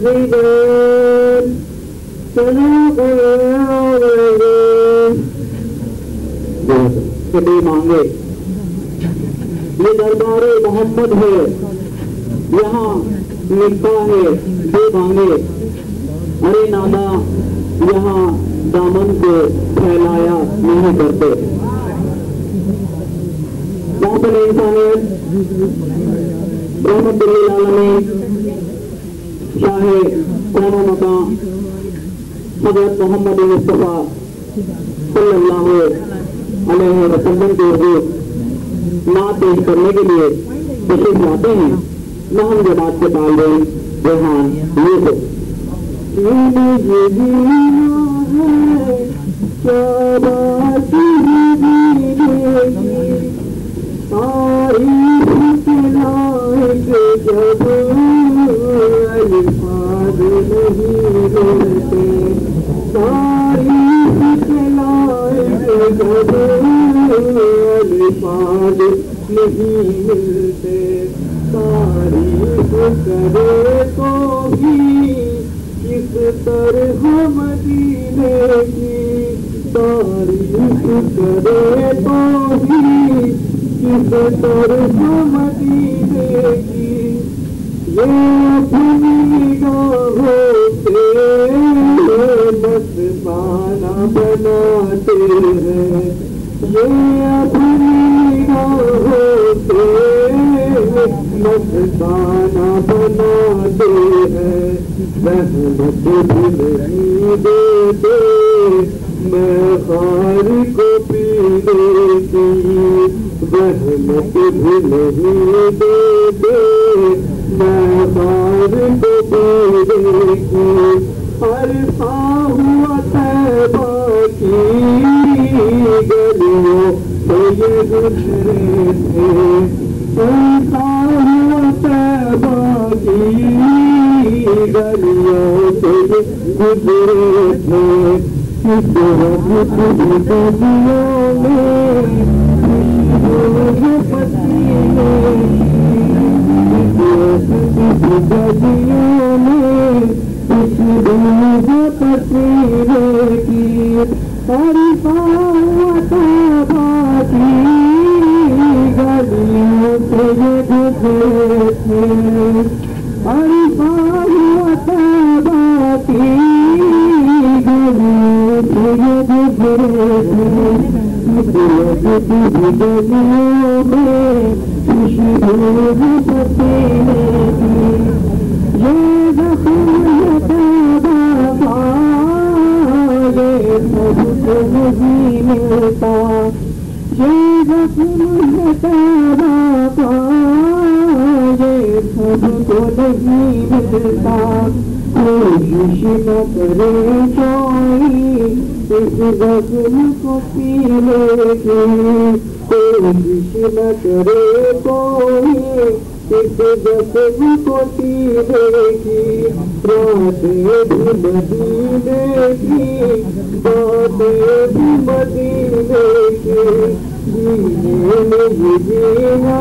कभी मांगे ये दरबार मोहम्मद है, यहाँ लिखा है दे मांगे। अरे नाना यहाँ दामन को फैलाया नहीं करते। मोहम्मद इंसानियत रहमतुल्लिल आलमीन शाहे कौनो मकाम हज़रत मोहम्मद मुस्तफ़ा सल्लल्लाहु अलैहि वसल्लम के हुजूर नात पेश करने के लिए तशरीफ लाते हैं। महम जमात के तालिब रेहान यूसुफ। नहीं मिलते तारीफ करे तो भी किस तरह मदीने की, तारीफ करे तो भी किस तरह मदीने की। ये अपनी निगाहों से बस बाना बनाते हैं, ये अपनी निगाहों से मस्ताना बनाते हैं। रहमत भी नहीं देते मैं खार को पीने की, रहमत भी नहीं देते मैं खार को पीने की। हर हुआ तैबा की गलियों से ये गुजरे थे, ऐसा हुआ तैबा की गलियों से ये गुजरे थे। इस वक्त गलियों में खुशबू पसीने की, गलियों में खुशबू पसीने की। गलियों से ये गुजरे थे, गलियों से ये गुजरे थे। गलियों में खुशबू पसीने की। ये ज़ख्म तैबा ये सबको नहीं मिलता, ये ज़ख्म तैबा ये सबको नहीं मिलता। कोशिश न करे कोई इस ज़ख्म को पीने की, कोशिश न करे कोई इस ज़ख्म को पीने की। रातें भी मदीने की, बातें भी मदीने की, जीने में ही जीना।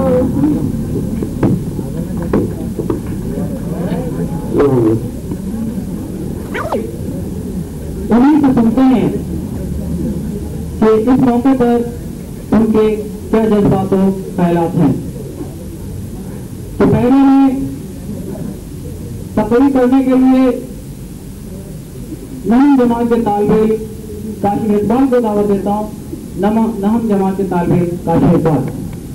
उन्हीं से सुनते हैं कि इस मौके पर उनके क्या जज्बात और ख्यालात हैं। तो पहले मैं तकरीर करने के लिए नहम जमात के तालिब काशिफ इकबाल को दावत देता हूँ। नहम जमात के तालिब काशिफ इकबाल।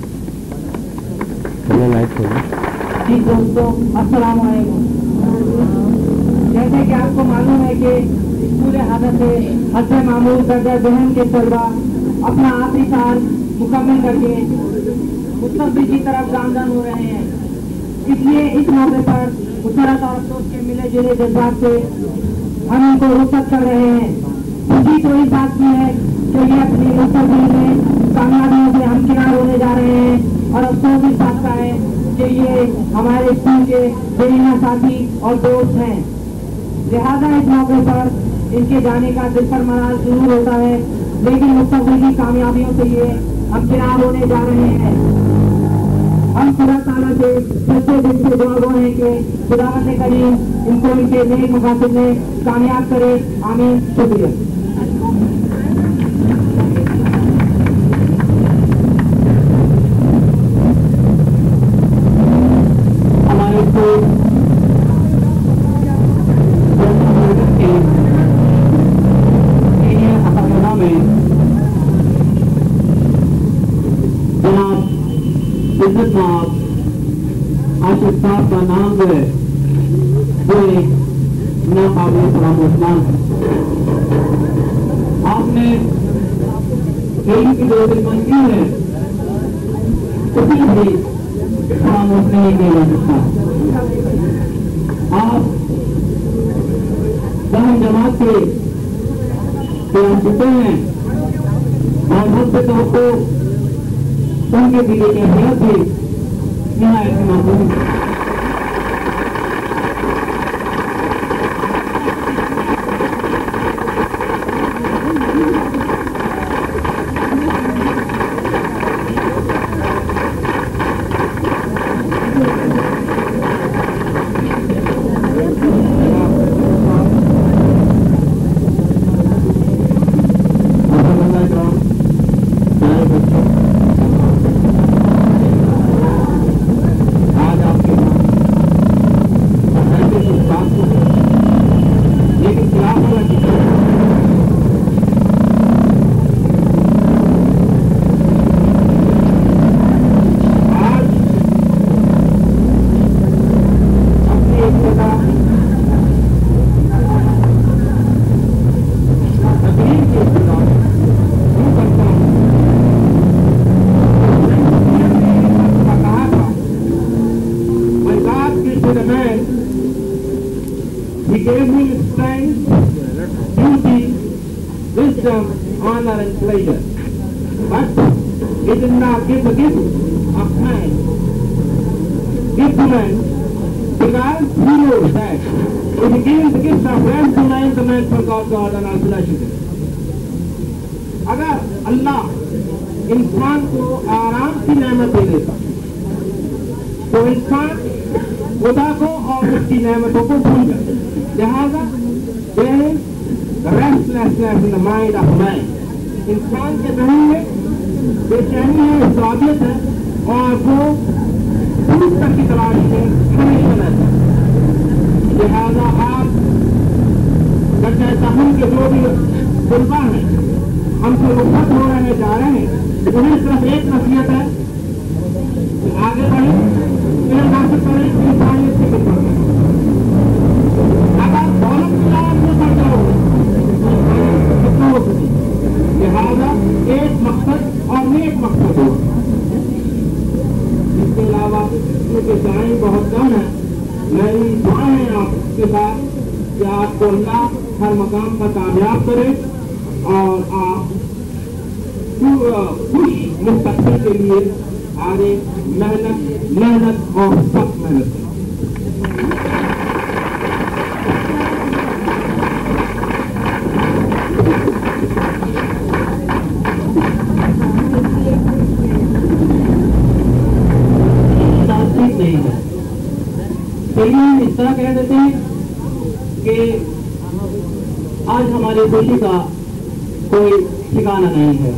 जी दोस्तों अस्सलाम वालेकुम। जैसे कि आपको मालूम है कि स्कूल हज़रत मामूर दर्जा जहन के तलबा अपना आखिरी साल मुकम्मल करके मुस्तक़बिल की तरफ गामज़न हो रहे हैं। इसलिए इस मौके पर मुसरत और अफसोस के मिले जुले जज्बात से हम उनको रुखसत कर रहे हैं। खुशी तो इस बात की है कि ये अपनी मुस्तक़बिल में कामयाबियों से हमकिनार होने जा रहे हैं, और अफसोस इस बात का है कि ये हमारे स्कूल के बेरीना साथी और दोस्त हैं। लिहाजा इस मौके पर इनके जाने का दिल पर मलाल जरूर होता है, लेकिन मुस्तक़बिल की कामयाबियों से ये हमकिनार होने जा रहे हैं। हम खुदा ताला से सच्चे दिल से दुआ गो हैं कि खुदावंद करीम इनको इनके नेक मकासद में कामयाब करे। आमीन। शुक्रिया। हमारे आशिक साहब का नाम जो है वो एक नाकाबिल फरामोशनाम है। आपने इल्म की जो दिलमंदी है उसी भी फरामोश नहीं किया जा सकता। आप दाम जमात के चुके हैं और मुझसे तो उनके दिले के हयात भी निहायत महसूस है। He gave me strength, beauty, wisdom, honor and pleasure. But he did not give the gift of man. Give to man because he knows that if he gives the gift of man to man, the man forgot God and also worship him. अगर अल्लाह इंसान को आराम की नेमत दे देता तो इंसान खुदा को और उसकी नेमतों को भूल जाता। लिहाजा there is the restlessness in the mind of man. इंसान के जहन में बेचैनी है, स्वादियत है और वो भूख तक की तलाश में हमेशा रहता है। लिहाजा आप दर्जा तहम के जो भी तुलबा हैं हमसे रुखसत हो रहे हैं, जा रहे हैं, उन्हें सिर्फ एक नसीहत है कि आगे बढ़े, इन्हें हासिल करें, इंसानियत की खिदमत करें। अगर दौलत की लालच में पड़ जाओ कितना हो सके। लिहाजा एक मकसद और नेक मकसद हो। इसके अलावा क्योंकि टाइम बहुत कम है, मेरी दुआ है आपके साथ कि आपको अल्लाह हर मकाम पर कामयाब करे और आप खुश मुस्तकबिल के लिए आगे मेहनत और सख्त मेहनत करें। ठीक नहीं है, चलिए हम इस तरह कह देते हैं कि आज हमारी खुशी का कोई ठिकाना नहीं है,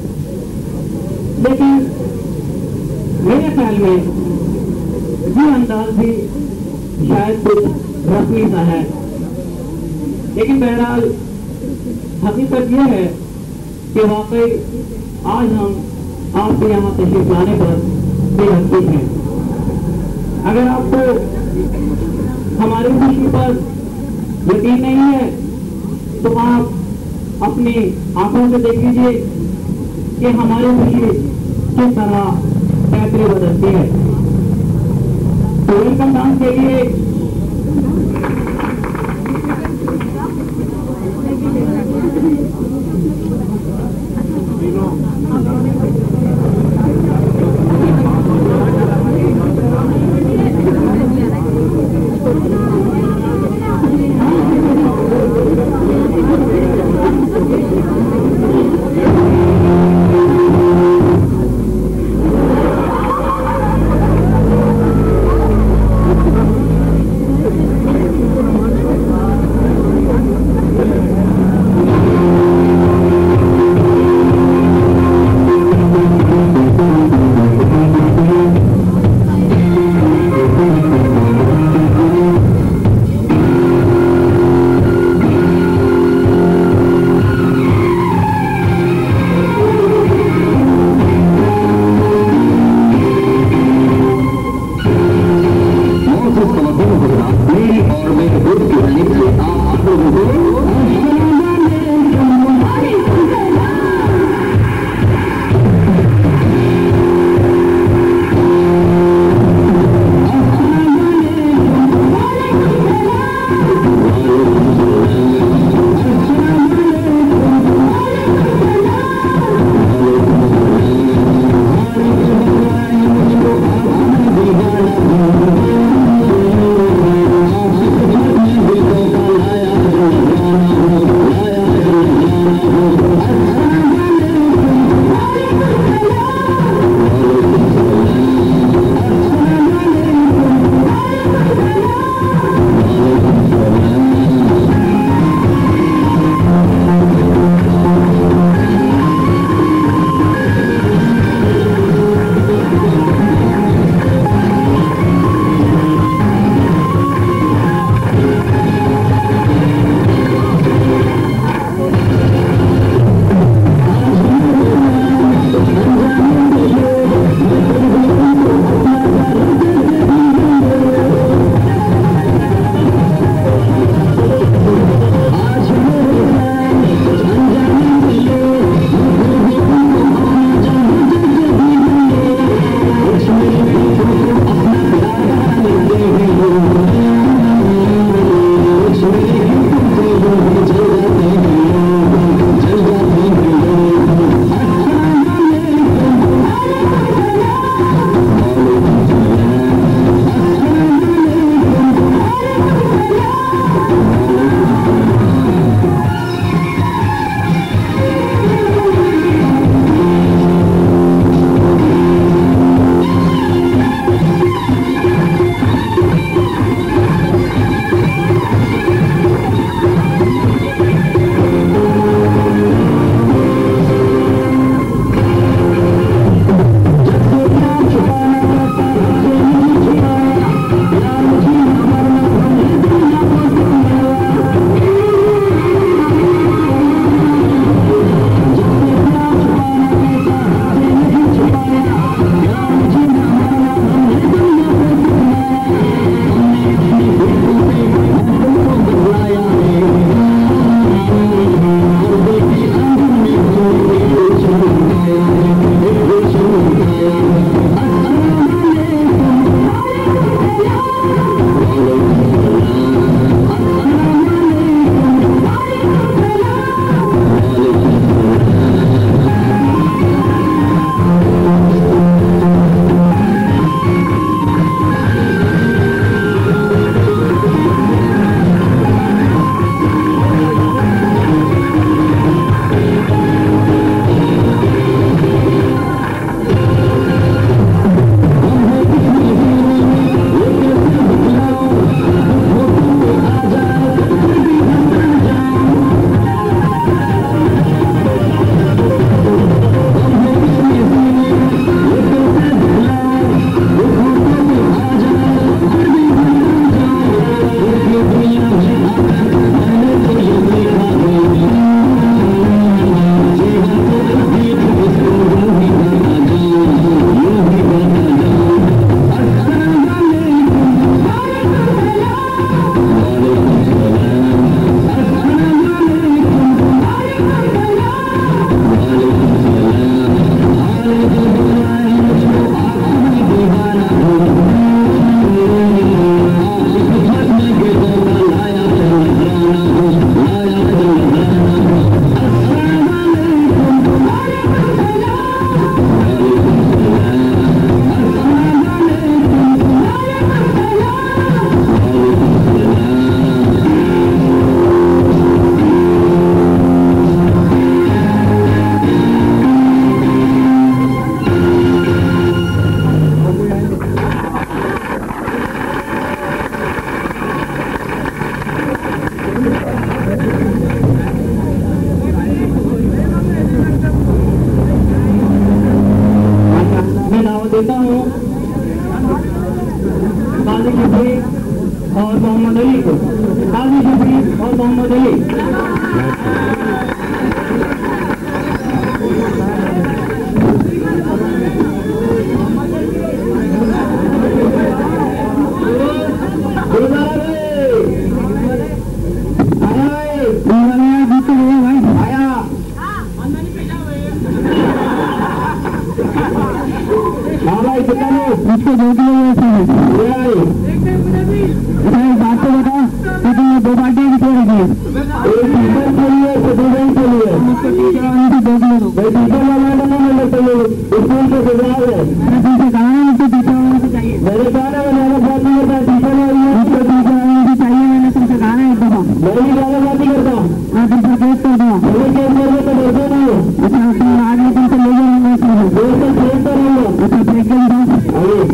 लेकिन मेरे ख्याल में ये अंदाज भी शायद कुछ रस्मी सा है। लेकिन बहरहाल हकीकत यह है कि वाकई आज हम आपके यहाँ तशरीफ लाने पर बेहद खुश हैं। अगर आपको हमारी खुशी पर यकीन नहीं है तो आप अपनी आंखों से देख लीजिए कि हमारी खुशी किस तरह पैतरे बदलती है। तो वेलकम डांस के लिए और मोहम्मद अली को, काजी शफीक और मोहम्मद अली। इसको दो किलो बात तो बता, लेकिन ये दो बाल्टी की क्यों रखी है? एक टीचर के लिए, स्टूडेंट के लिए। मुझको टीचर वाले से 2 किलो दो। भाई टीचर वाला तो नहीं मिलना चाहिए, स्कूल के सजाव है। मैं तुमसे कहा है मुझको टीचर वाले से चाहिए। मेरे कहा ना मैंने बात नहीं करता, टीचर वाले मुझको टीचर वाले से चाहिए। मैंने तुमसे कहा है एक दफा। मैं भी ज्यादा बात नहीं करता, मैं तुमसे केस कर दूँगा। मेरे केस करने तो डरते नहीं हो। अच्छा तुम आगे तुमसे ले जाऊंगा इसमें दोस्तों फेंक कर रहूंगा। अच्छा फेंक के बताओ।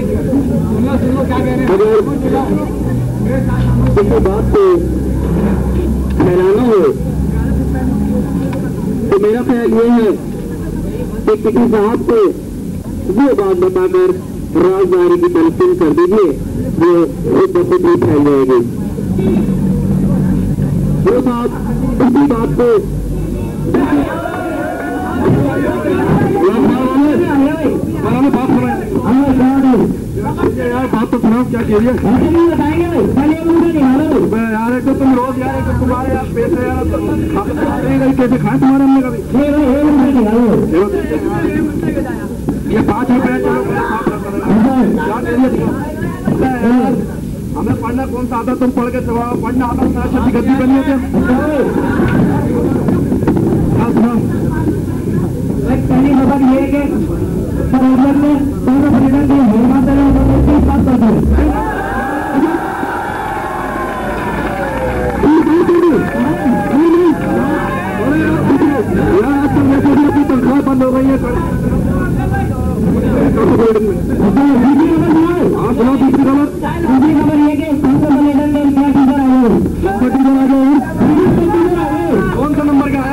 किसी बात को फैलाना हो तो मेरा ख्याल ये है कि किसी साहब को वो बात बताकर राजदारी की तलकीन कर दीजिए जो एक दफे भी फैल जाएगी। वो साहब उसी बात को बात तो सुनाओ क्या कह रही है यार। एक तो तुम रोज यार एक तुम्हारे यार पैसे यार कैसे खाए तुम्हारे हमने कभी ये 5 रुपया चलो हमें पढ़ना कौन सा आता तुम पढ़ के पढ़ना आता शक्ति गद्दी करनी होती है। पहली खबर ये है कि सरोवर में दोनों पर्यटन की महिमा करें और बात करते हैं। तनख्वाह बंद हो गई है। दूसरी खबर ये कि पर्यटन में कौन सा नंबर क्या आया?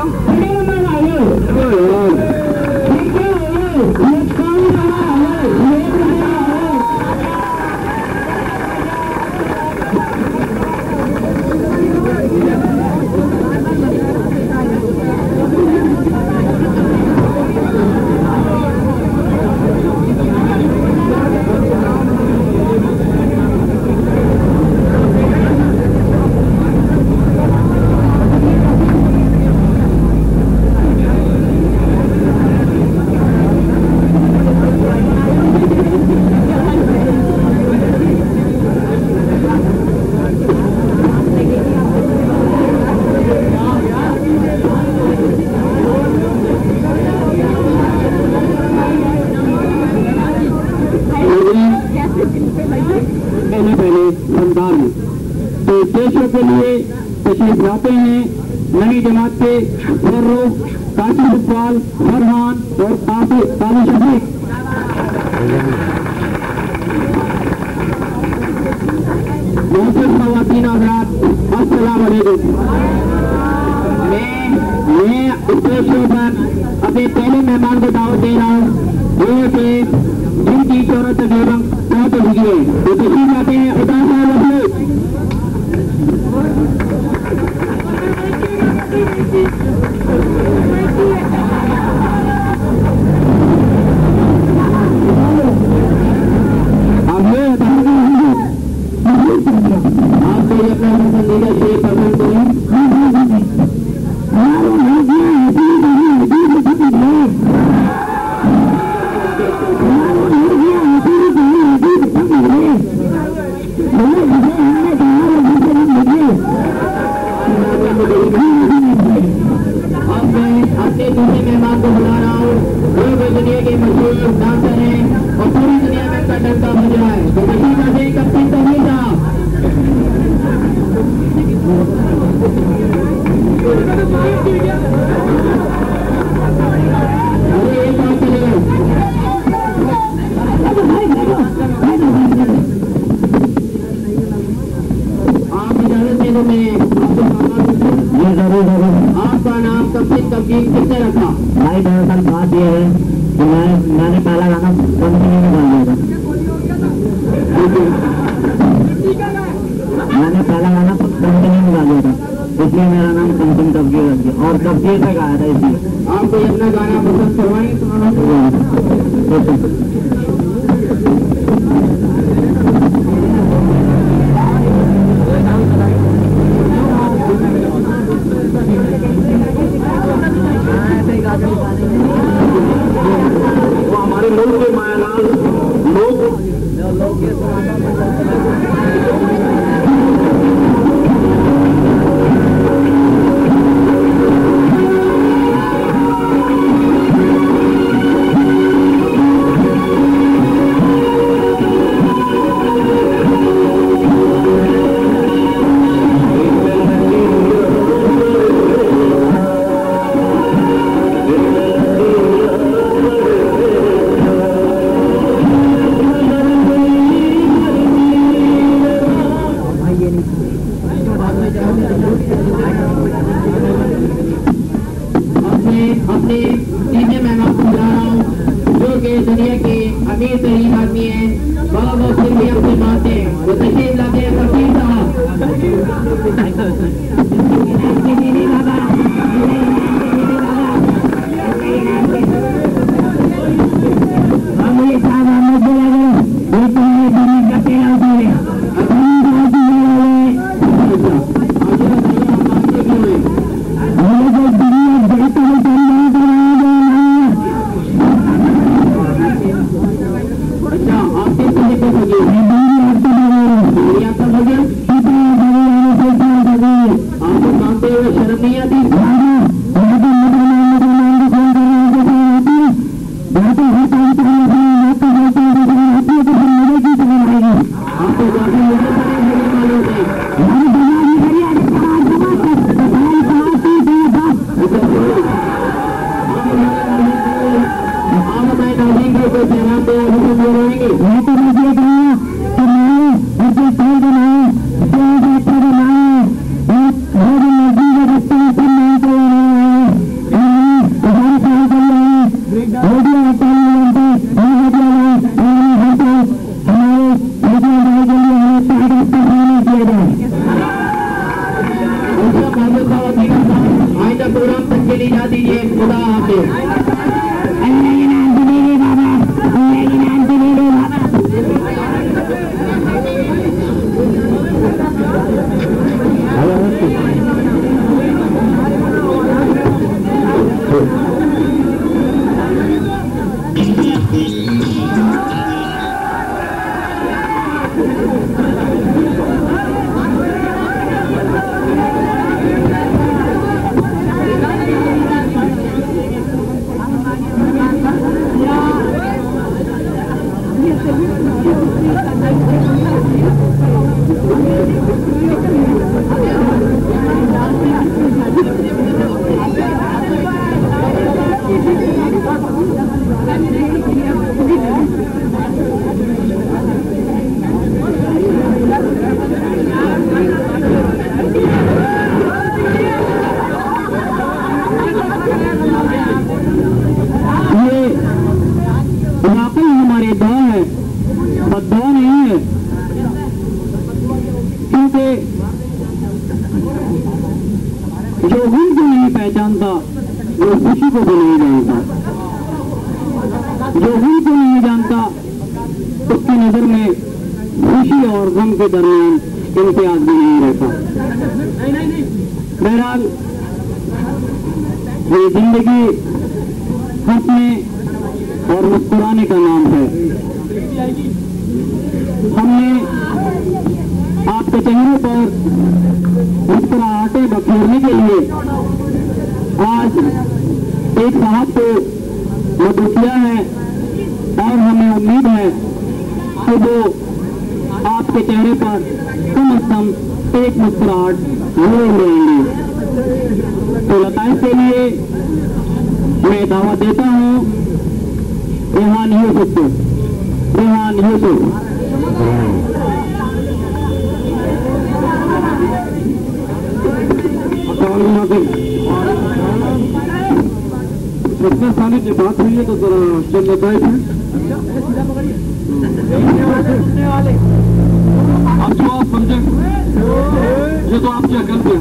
के लिए तशरीफ लाते हैं नई जमात के फर्रुख, कासिम इकबाल, फरहान और काली शफीक। मोहसिन खवातीन हज़रात, अस्सलाम वालेकुम। मैं स्टेज पर अपने पहले मेहमान को दावत दे रहा हूँ जो कि जिनकी शोहरत तकरीबन बहुत हुई है, तो तशरीफ आते हैं उदास आपको अपना पसंदीदा शेर पसंद करें। अपने दूसरे मेहमान को बुला रहा हूँ जो दुनिया के मशहूर डांसर हैं और पूरी दुनिया में उनका डंका बज रहा है, तो तशरीफ आते कप्तान तौहीद साहब। अरे एक बात चलेगा आप इजाजत दे दो, मैं ये जरूर आपका नाम कप्तान तौहीद किसने रखा? भाई दरअसल बात यह है कि मैंने पहला गाना कंपनी में गा दिया था। मैंने पहला गाना कंपनी में गा दिया था, इसलिए मेरा नाम कंपनी तौहीद रख दिया और तौहीद से गाया था, इसलिए आपको अपना गाना पसंद करवाएंगे। हमारे लोग के मायालाल लोग जो उनको नहीं पहचानता वो खुशी को भी नहीं जानता, जो उनको नहीं जानता उसकी नजर में खुशी और गम के दरमियान इम्तियाज भी नहीं रहता। बहरहाल ये जिंदगी हंसने और मुस्कुराने का नाम है। हमने आपके चेहरे पर मुस्कुराहटे बखेरने के लिए आज एक साहब को मदद किया है और हमें उम्मीद है कि वो आपके चेहरे पर कम से कम एक मुस्कुराहट जरूर लेंगे। तो लताइफ के लिए मैं दावत देता हूँ रेहान यूसुफ को। रेहान यूसुफ सपना सानी की बात हुई है तो जरा चल लताइफ है। अब जो आप समझे ये तो आपकी अकल पे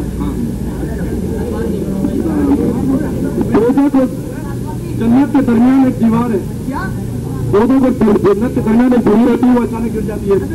रोजा को जन्नत के दरमियान एक दीवार है, रोजों को जन्नत के दरमियान एक दूरी रहती है, वो अचानक गिर जाती है।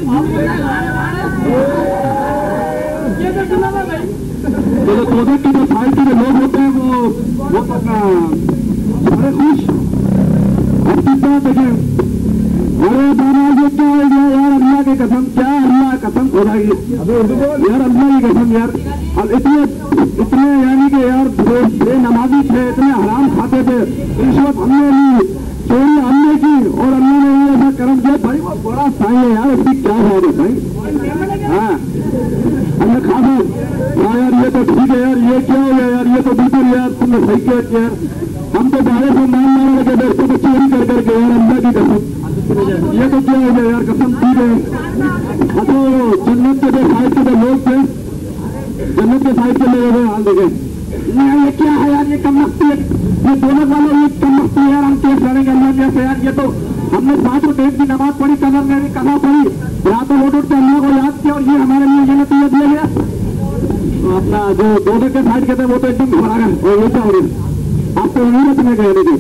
तो रोजे की जो साइड के लोग होते हैं वो अपना सारे खुश अब कितना देखें। अरे बाबा ये क्या हो गया यार, अल्लाह की कसम, क्या अल्लाह कसम खुदाई यार, अल्लाह की कसम यार। अब इतने यानी कि यार बेनमाजी थे, इतने हराम खाते थे, रिश्वत हमने ली, चोरी हमने की और अल्लाह ने ये ऐसा कर्म किया। भाई वो बड़ा साई है यार, उसकी क्या बात है भाई। हाँ हमने खासा हाँ यार ये तो ठीक है यार, ये क्या हो गया यार, ये तो बिल्कुल यार तुमने सही किया यार। हम तो बाहर से मारने लगे बैठते तो चोरी कर करके यार, अल्लाह की कसम ये तो क्या हो गया यार, कसम ठीक है। हाँ तो जन्नत के जो साइड के जो लोग थे, जन्नत के साइड के लोग हाल देखे ये क्या है यार, ये कम मस्ती है, ये दोनों वाले ये कम मस्ती यार, हम केस लड़ेंगे अल्लाह जैसे यार। ये तो हमने 5 टाइम की नमाज पढ़ी, कमर में भी कहा पढ़ी, रातों उठ के अल्लाह को याद किया और ये हमारे लिए ये नतीजा दिया गया। तो अपना जो दोनों के साइड के थे वो तो एकदम घबरा गए और ये क्या हो रही आपको नहीं रखने गए थे।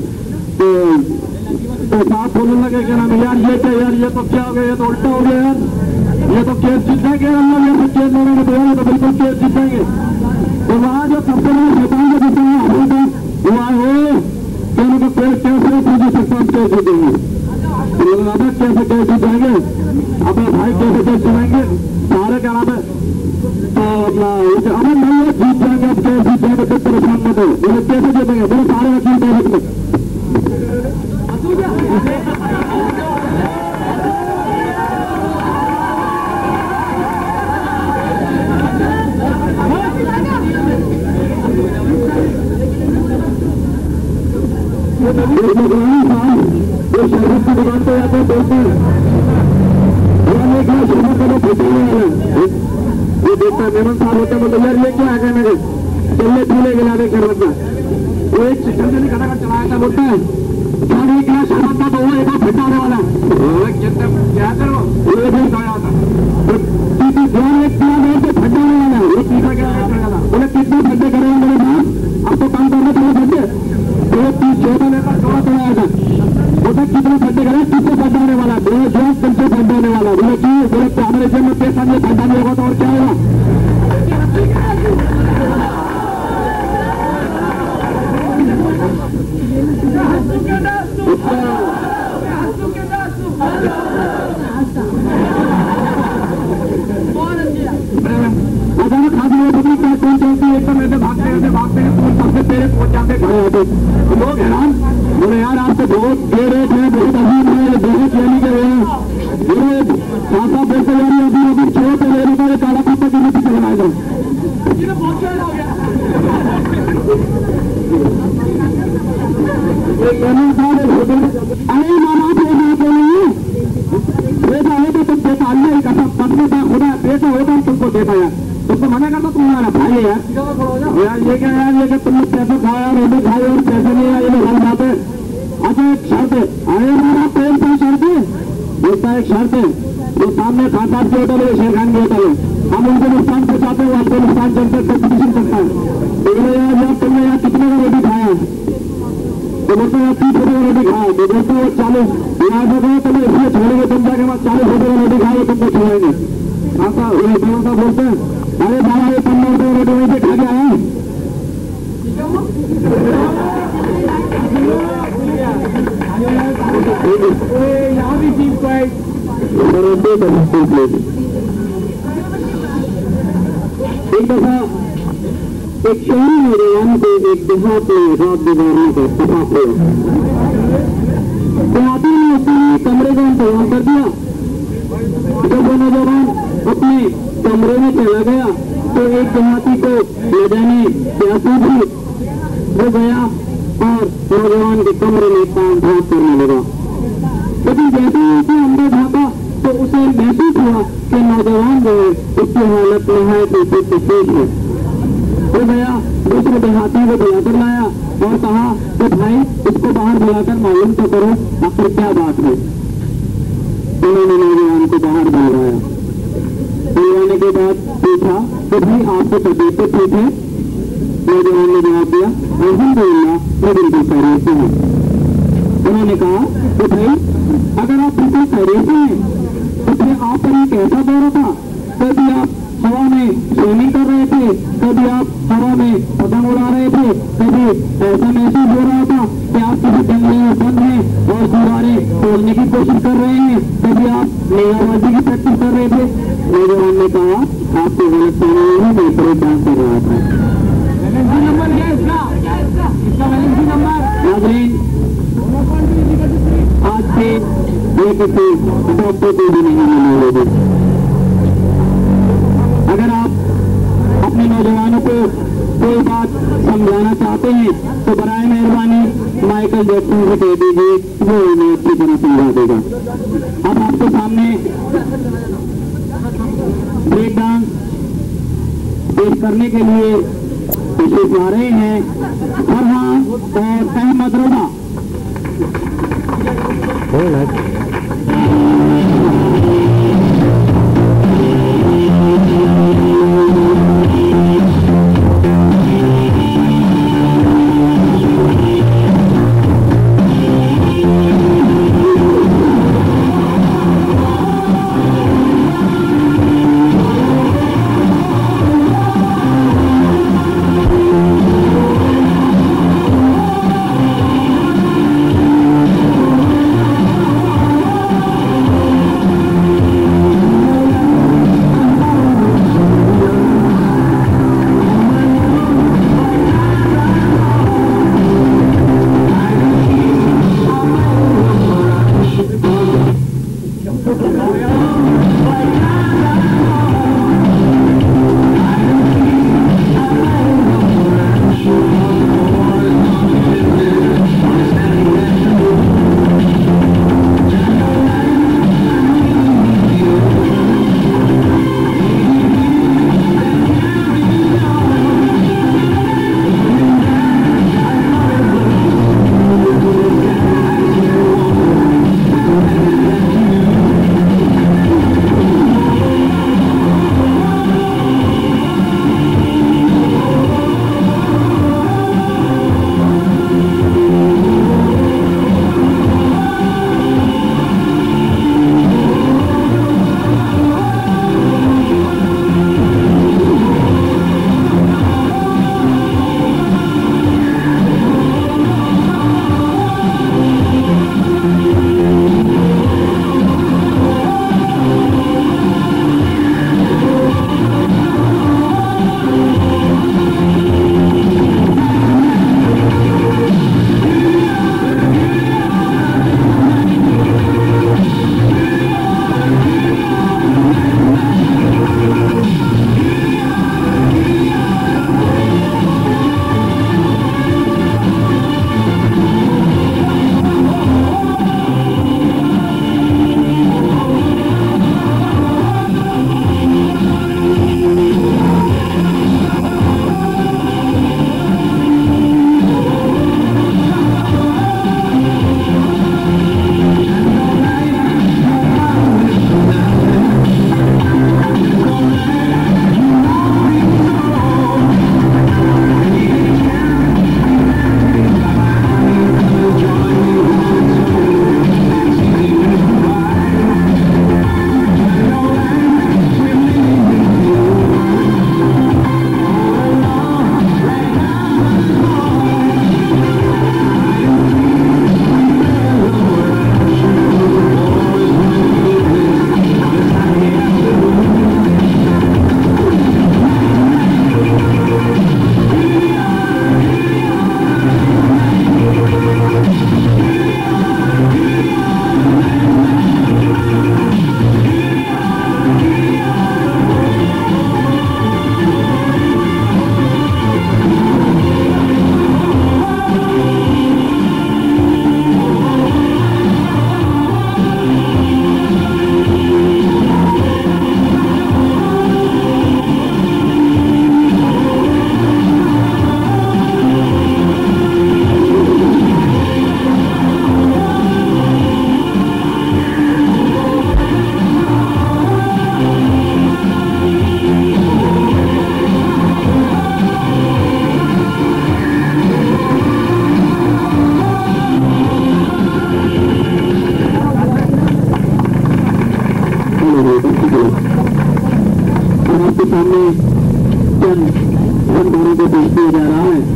तो साथ बोलने लगे क्या नाम यार, ये क्या यार, ये तो क्या हो गया, ये तो उल्टा हो गया यार। ये तो केस जीत जाएंगे, हम लोग ये केस लेने के तैयार है तो बिल्कुल केस जीत जाएंगे। तो वहाँ जो सबसे बड़ा शैतान का जिसमें अभी तक हुआ है कि उनको केस कैसे पूछ सकता हम केस जीतेंगे, कैसे केस जीत जाएंगे, अपने भाई कैसे केस जीतेंगे सारे क्या नाम है। तो अपना अमन भाई जीत जाएंगे, अब केस जीत जाएंगे तो परेशान मत हो, बोले कैसे जीतेंगे, बोले सारे वकील बैठक में। जो शरबत की दुकान पे जाते हैं बोलते हैं शरबत का फूटने वाला ये देखता है मेमन साहब होते हैं, बोलते यार ये क्या आ गया मेरे चलने पीले गिला दे शरबत का। वो एक सिस्टम से खड़ा कर चलाया था, बोलता है क्या नहीं क्या शरबत का तो वो एक फटाने वाला क्या करो ये भी खाया था एक किया गया तो फटाने वाला है, वो तीसरा क्या बोले कितने फटे करेंगे मेरे बाप, अब तो काम करना थोड़ा फटे 2-3-14 लेकर थोड़ा चलाया था, बोला कितने फटे करें किससे फटाने वाला, बोले जो तुमसे फटाने वाला, बोले कि बोले तो हमारे जेब में पैसा नहीं फटाने होगा तो और क्या होगा। अचानक खास पब्लिक क्या कौन चलती है, एकदम ऐसे भागते हैं सबसे पहले पहुंच जाते खड़े होते लोग हैरान, बोले यार आपको बहुत दे रहे थे, बहुत अजीब है, बहुत लेने के हुए खासा पैसे यार अभी छोड़ पे ले रहे काला पापा की नीति से बनाए गए। अरे माना पैसा होता तुम पैसा अल्लाह ही कसम पत्नी का खुदा पैसा होता तुमको देता यार, तुमको मना करता तुम्हारा भाई है यार ये क्या यार ये तुमने पैसा खाया रोटी खाई और पैसे नहीं आए ये हर बात है। अच्छा एक शर्त है, अरे हमारा प्रेम का शर्त है, बोलता एक शर्त है, जो सामने खान साहब की होटल है शेर खान की होटल है, हम उनको नुकसान पहुंचाते हैं, आपको नुकसान चलते कॉम्पिटिशन करता है। बोले यार जब तुमने यार कितने का रोटी खाया, तो बोलते हैं 30 रुपये का रोटी खाया, तो बोलते हैं 40 यार देखो तुम्हें इसलिए छोड़ेंगे, तुम जाके बाद 40 रुपये का रोटी खाएंगे तुमको छोड़ेंगे। ऐसा बोलते हैं अरे बाबा ये 15 रुपये रोटी वहीं से खा के आया यहाँ भी चीज को एक दफा एक शहरी नौजवान को एक देहात में रात गुजारने का इत्तेफाक हुआ। देहाती ने उसके लिए कमरे का इंतजाम कर दिया। जब वो नौजवान अपने कमरे में चला गया तो एक देहाती को ले जाने प्यासी थी, वो गया और नौजवान के कमरे में काम झाँक करने लगा। लेकिन जैसे ही उसे अंदर झाँका तो उसे महसूस हुआ कि नौजवान जो है उसकी हालत नहायत ही तकलीफ है। वो गया दूसरे देहाती को बुलाकर लाया और कहा कि भाई इसको बाहर बुलाकर मालूम तो करो आखिर क्या बात है। उन्होंने नौजवान को बाहर बुलाया, बुलाने के बाद पूछा कि भाई आपको तबीयत तो ठीक है? नौजवान ने जवाब दिया अल्हम्दुलिल्लाह मैं बिल्कुल खैरियत से हूँ। उन्होंने कहा कि भाई अगर आप बिल्कुल खैरियत से हैं तो फिर आप पर एक ऐसा दौरा था, कभी आप हवा में स्विमिंग कर रहे थे, कभी आप हवा में पतंग उड़ा रहे थे, कभी ऐसा महसूस हो रहा था कि आप किसी जंगल में बंद हैं और दीवारें तोड़ने की कोशिश कर रहे हैं, कभी आप नेजाबाजी की प्रैक्टिस कर रहे थे। नौजवान ने कहा आपको गलत फहमी है, मैं परेशान कर रहा था। नाज़रीन आज से ये किसी डॉक्टर को भी नहीं मिलेगी। अगर आप अपने नौजवानों को कोई बात समझाना चाहते हैं तो बराए मेहरबानी माइकल जैक्सन से कह दीजिए, वो उन्हें अच्छी तरह समझा देगा। अब आपके सामने ब्रेक डांस पेश करने के लिए तशरीफ ला रहे हैं फरहान और अहमद रजा। और आपके सामने चंद धनधारों को पेश किया जा रहा है।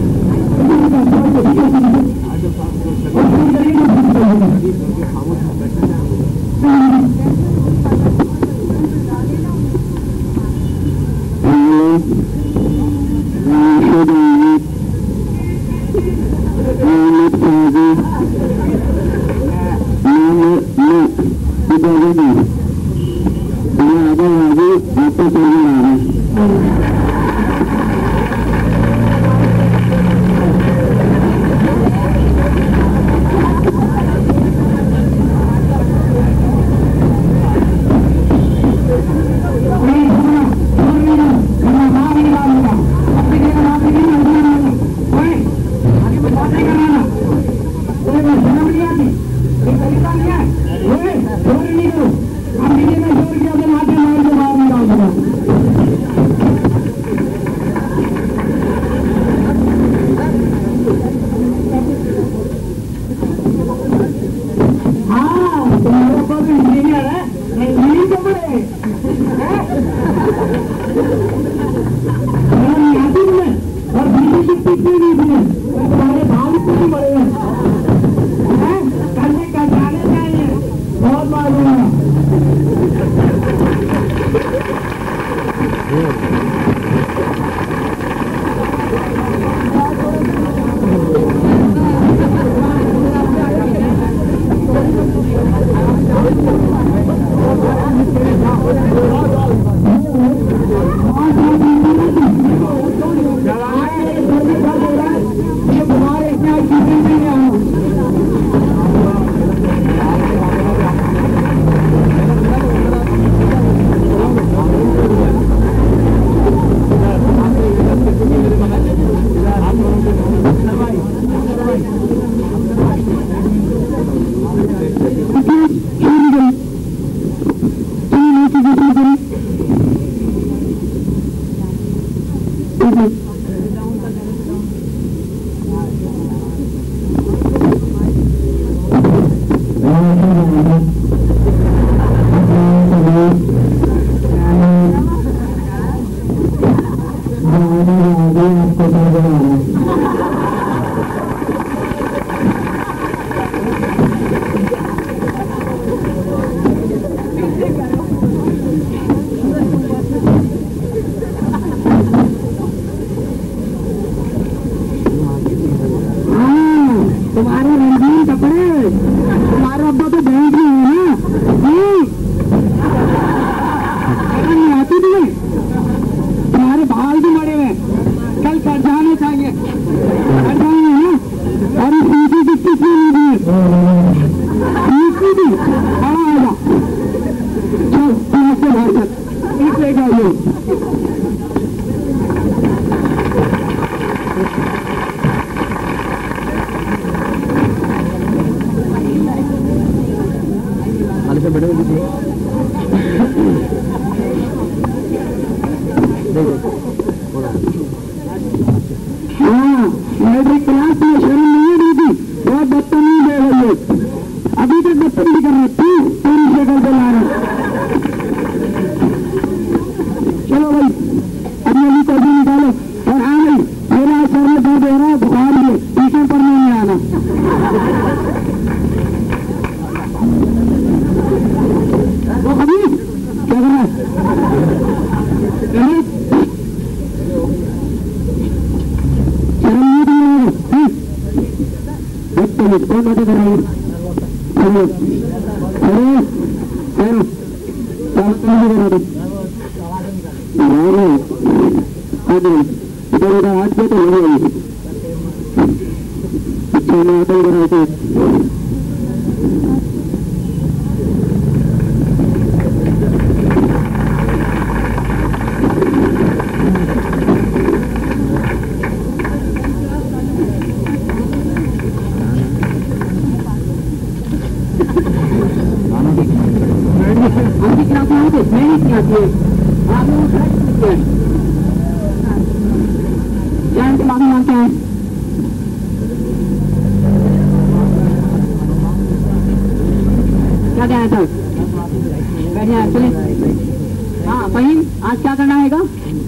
हाँ फहीम, आज क्या करना है?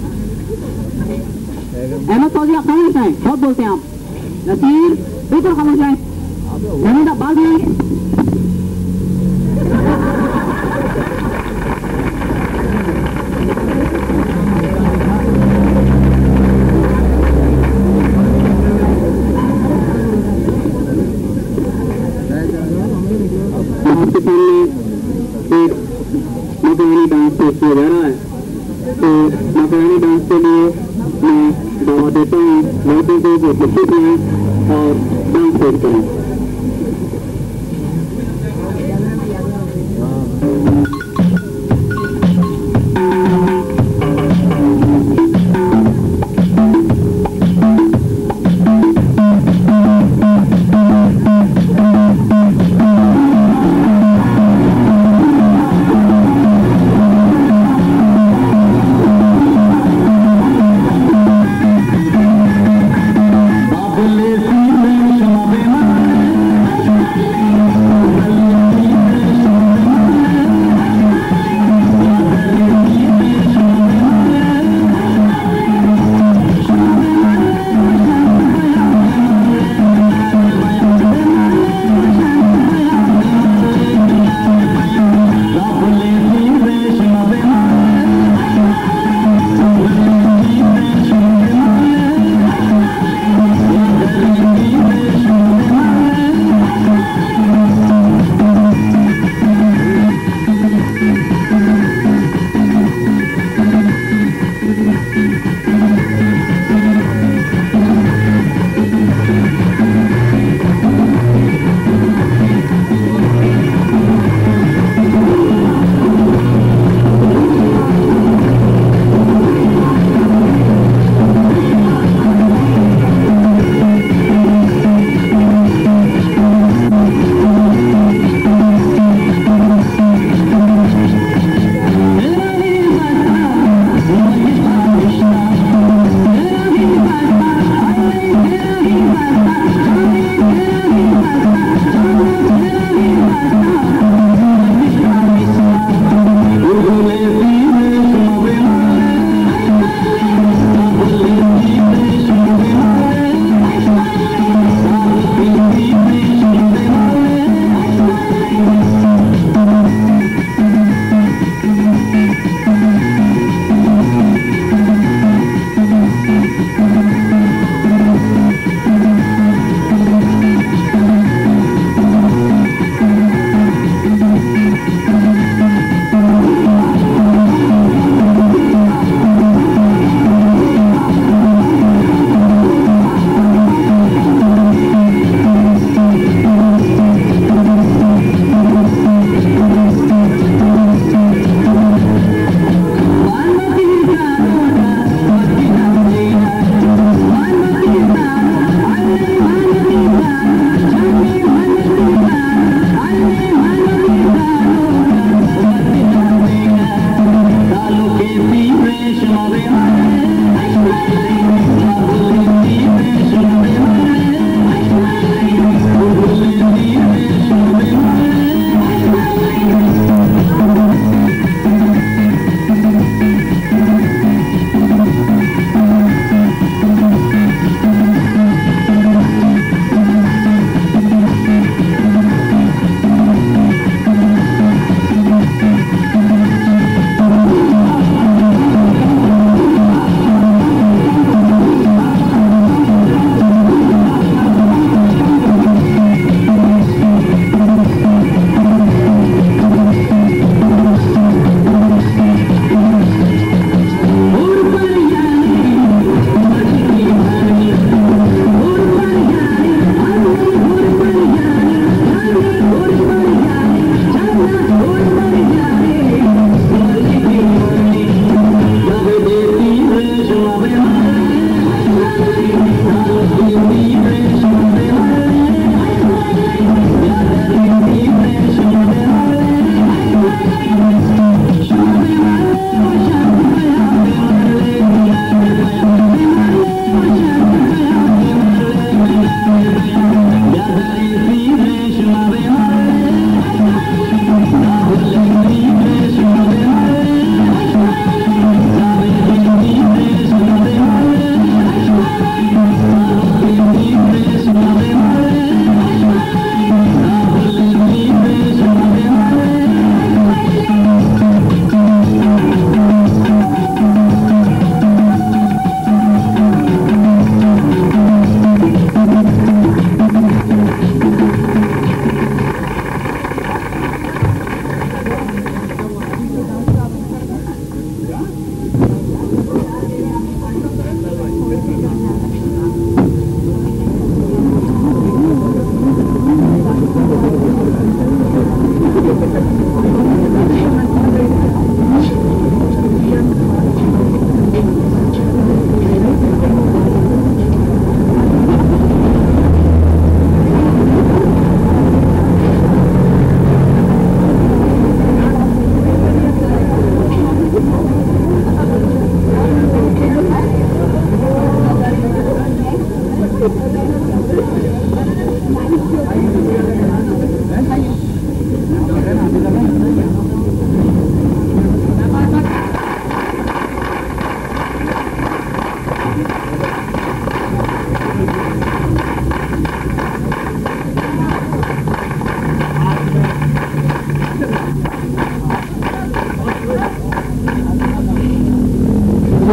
अहमद फौजी आप खामोश हैं, बहुत बोलते हैं आप। नसीर बिल्कुल खामोश हैं। हमीदा बाग में आपके सामने एक मकरानी डांस पेश किया जा रहा है। तो मकरानी डांस के लिए मैं दावा देता हूँ लड़कों को जो प्रस्तुत हैं और डांस पेश करें। Shama Bema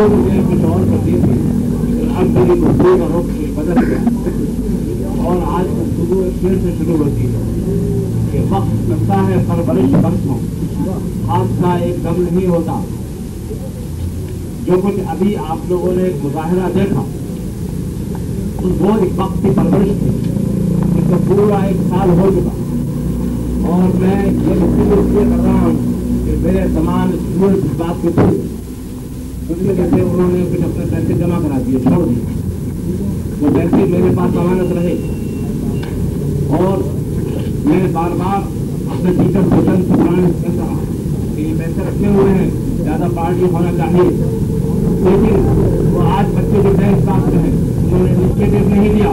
मुझे कुछ और करती थी, अब मेरी गुफ्तगू का रुख बदल गया और आज गुफ्तगू फिर से शुरू होती है कि वक्त लगता है परवरिश बरसों, हादसा एकदम नहीं होता। जो कुछ अभी आप लोगों ने एक मुजाहिरा देखा वो एक वक्त की परवरिश थी, जिसका पूरा एक साल हो चुका और मैं ये गुफ्तगू इसलिए कर रहा हूँ कि मेरे तमाम स्टूडेंट इस बात के थे उसमें जैसे उन्होंने कुछ अपने पैसे जमा करा दिए, छोड़ दिए, वो पैसे मेरे पास अमानत रहे और मैंने बार बार अपने टीचर भोजन से कहता रहा कि ये पैसे रखे हुए हैं, ज़्यादा पार्टी होना चाहिए, लेकिन वो आज बच्चे जो 10th क्लास के हैं उन्होंने इनिशिएटिव नहीं लिया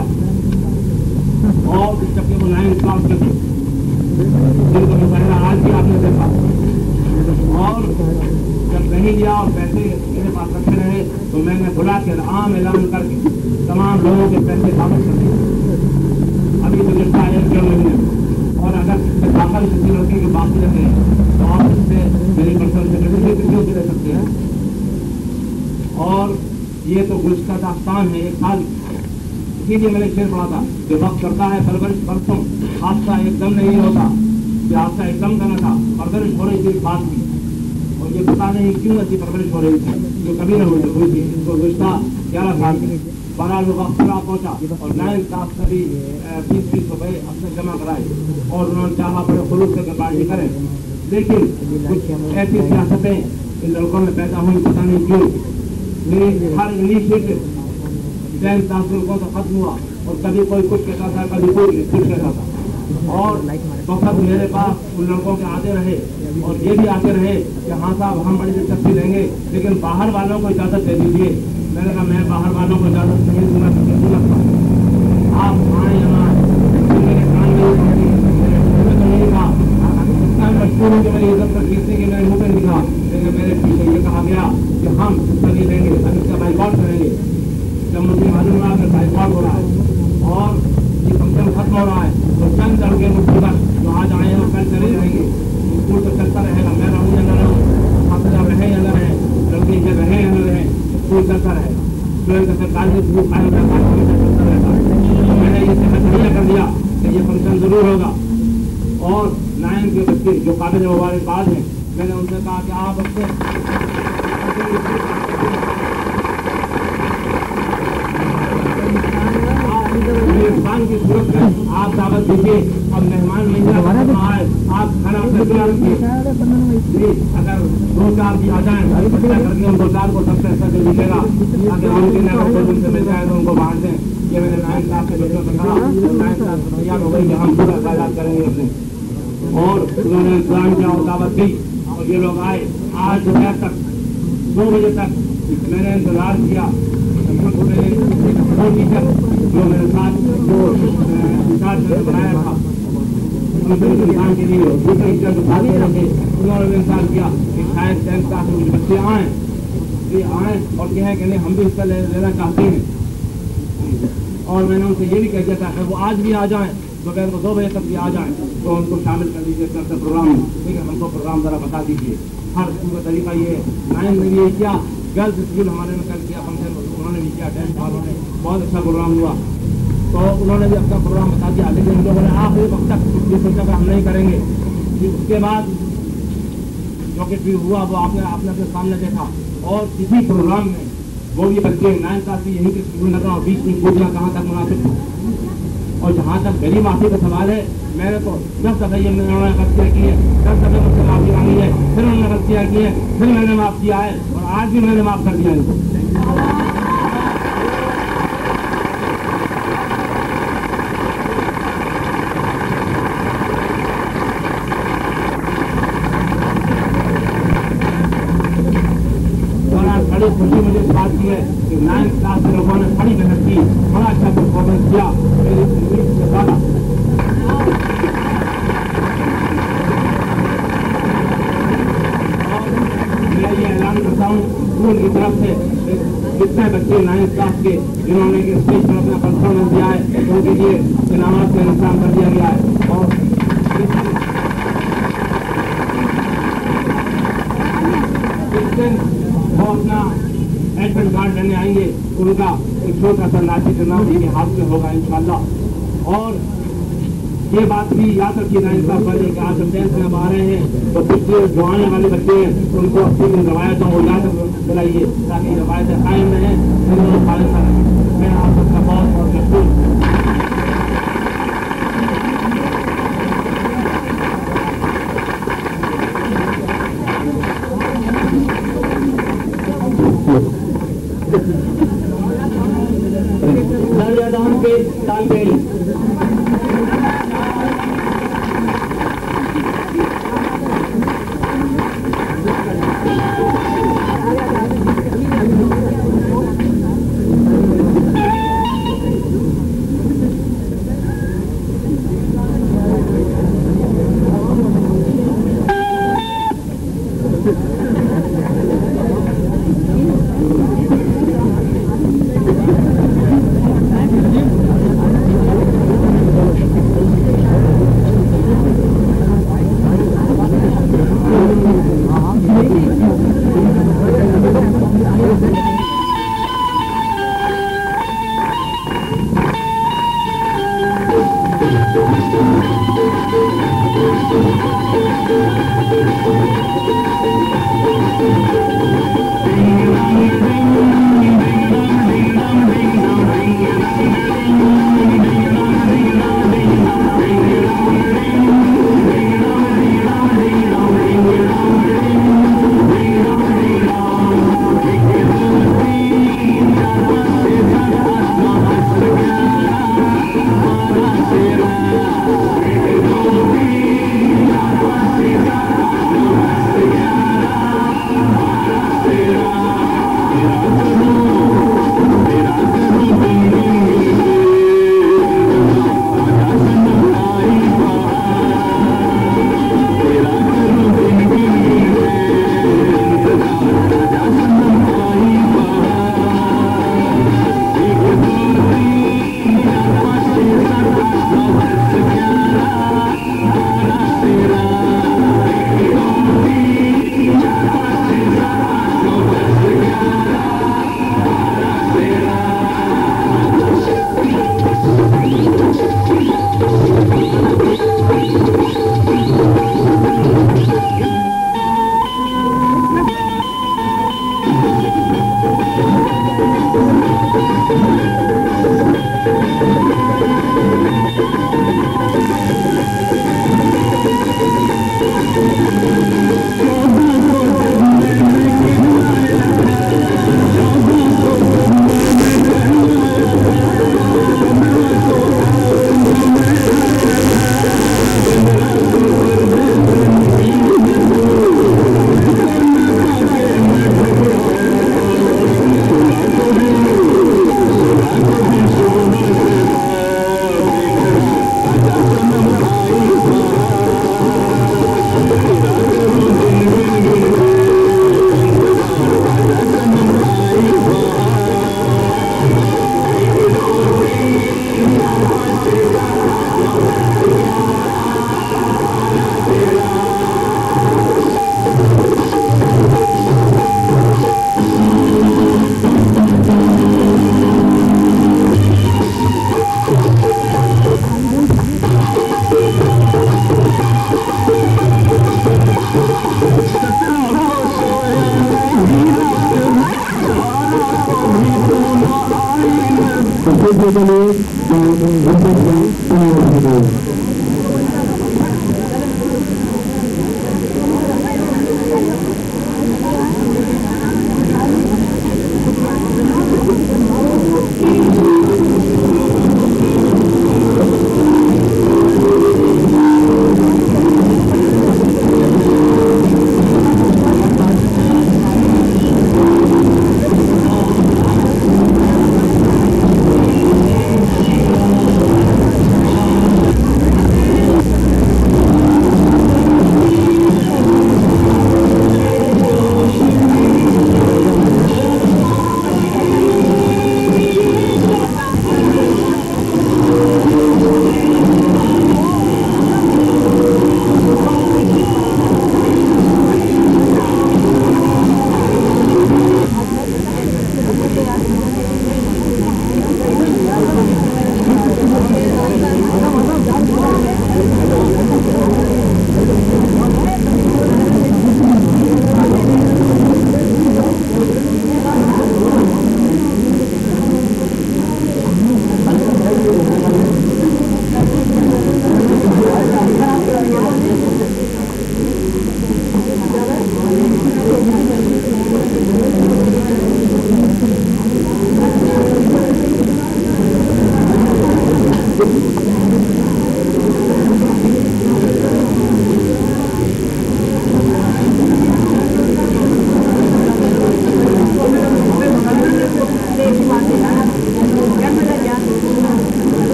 और जबकि वो 9th क्लास के थे जिनका मुशाहिरा आज भी आपने देखा और जब नहीं लिया और पैसे मेरे पास रखे रहे तो मैंने बुला कर आम ऐलान करके तमाम लोगों के पैसे वापस कर दिए। अभी तो रिश्ता है 1 महीने और अगर दाखिल किसी लड़के के बाकी रहे तो आप उससे मेरी पर्सनल सेक्रेटरी क्यों दे सकते हैं। और ये तो गुज़श्ता दास्तान है एक साल, इसीलिए मैंने शेर पढ़ा था कि वक्त करता है परवरिश बरसों, हादसा एकदम नहीं होता, कि हादसा एकदम करना था, परवरिश हो रही थी बात की और ये पता नहीं क्यों ऐसी परवरिश हो रही थी जो कभी न हुई थी। इसको गुज़श्ता 11 साल में 12 लोग अफ्सरा पहुँचा और 9th क्लास से भी 20-20 रुपये अपने जमा कराए और उन्होंने चाहा बड़े खुलूस से पार्टी करें, लेकिन कुछ ऐसी सियासतें इन लड़कों में पैदा हुई, पता नहीं क्यों। मेरी हर इनिशिएटिव 10th क्लास में लोगों का खत्म हुआ और कभी कोई कुछ कहता था, कभी कोई कुछ कहता था और वक्त मेरे पास उन लड़कों के आते रहे और ये भी आते रहे कि हाँ साहब हम बड़ी दिलचस्पी लेंगे लेकिन बाहर वालों को इजाज़त दे दीजिए। मैंने कहा मैं बाहर वालों को इजाज़त नहीं दूंगा, आप आए यहाँ मेरे कान में तो नहीं कहा, मजबूर हूँ कि मेरी इज्जत पर खींचने की मैंने मुँह पर नहीं कहा, लेकिन मेरे पीछे ये कहा गया कि हम इसका नहीं देंगे, हम इसका बाइकआउट करेंगे। जब मुझे मालूम हुआ कि बाइकआउट हो रहा है और ये फंक्शन खत्म हो रहा है तो चंद लड़के मुसीबत जो आज आए हैं वो कल चले जाएंगे, स्कूल तो चलता रहेगा, मैं रहूँ या न रहूँ, छात्र रहे या न रहे, लड़के जब रहे या न रहे, स्कूल चलता रहेगा, स्टूडेंट का सरकारी स्कूल फाइल चलता रहता है। मैंने ये तैयार कर दिया कि ये फंक्शन जरूर होगा और 9th के बच्चे जो काबिल मुबारकबाद हैं मैंने उनसे कहा कि आप मेहमान की सूरत में आप दावत दीजिए। अब मेहमान नहीं आए आप खाना रखिए, अगर 2-4 भी आ जाए करके उन 2-4 को सबसे अच्छा दे दीजिएगा ताकि उनसे मिल जाए तो उनको बांट दें। ये मैंने 9th क्लास के बच्चों से कहा, 9th क्लास तैयार हो गई कि हम पूरा इखराज करेंगे अपने और उन्होंने इंतजाम किया और दावत दी और ये लोग आए। आज दोपहर तक 2 बजे तक मैंने इंतजार किया। टीचर जो मेरे साथ जो बनाया था इंसान के लिए दूसरे टीचर जो साथ रखे उन्होंने इंतजार किया कि शायद 10th क्लास में बच्चे आए और कहें कि नहीं हम भी हिस्सा लेना चाहते हैं। और मैंने उनसे ये भी कह दिया था कि वो आज भी आ जाएं, दोपहर को 2 बजे तक भी आ जाएं तो उनको शामिल कर दीजिए करते प्रोग्राम में। ठीक है, हमको प्रोग्राम ज़रा बता दीजिए। हर स्कूल का तरीका ये है। 9th में ये किया, गर्ल्स स्कूल हमारे में कल किया फंक्शन, उन्होंने भी किया, 10th वालों ने बहुत अच्छा प्रोग्राम हुआ तो उन्होंने भी अपना प्रोग्राम बता दिया। लेकिन इन लोगों ने आखिरी वक्त तक ये सोचा कि हम नहीं करेंगे। उसके बाद जो कुछ भी हुआ वो आपने अपने सामने देखा और इसी प्रोग्राम में वो भी बच्चे 9th क्लास में यहीं के स्कूल लगा और बीच में कूदना कहाँ तक मुनासिब था। और जहाँ तक मेरी माफी का सवाल है, मैंने तो 10 दफ़े ये उन्होंने गलतियाँ की है, 10 दफ़े मुझसे माफी मांगी है, फिर उन्होंने गलतियाँ की है, फिर मैंने माफ़ किया है और आज भी मैंने माफ़ कर दिया इनको। बड़ी खुशी मुझे इस बात की है कि 9th क्लास के लोगों ने बड़ी मेहनत की, बड़ा अच्छा परफॉर्मेंस किया मेरी उम्मीद से ज़्यादा। मैं ये ऐलान करता हूँ स्कूल की तरफ से जितने बच्चे 9th क्लास के जिन्होंने स्टेज पर अपना परफॉर्मेंस दिया है उनके लिए इनामत का इंतजाम कर दिया गया है। और इस दिन वो अपना एडमिट कार्ड लेने आएंगे उनका एक छोटा सा लाठी करना उनके हाथ में होगा इंशाल्लाह। और ये बात भी याद रखिएगा इनका पहले कि आज हम टेंथ में अब आ रहे हैं तो कुछ जो आने वाले बच्चे हैं उनको अपनी रवायत वो याद दिलाइए ताकि रवायतें कायम रहें, कायम रहें। मैं आप सबका बहुत बहुत मशहूर दर्जादान के तालबेल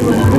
है।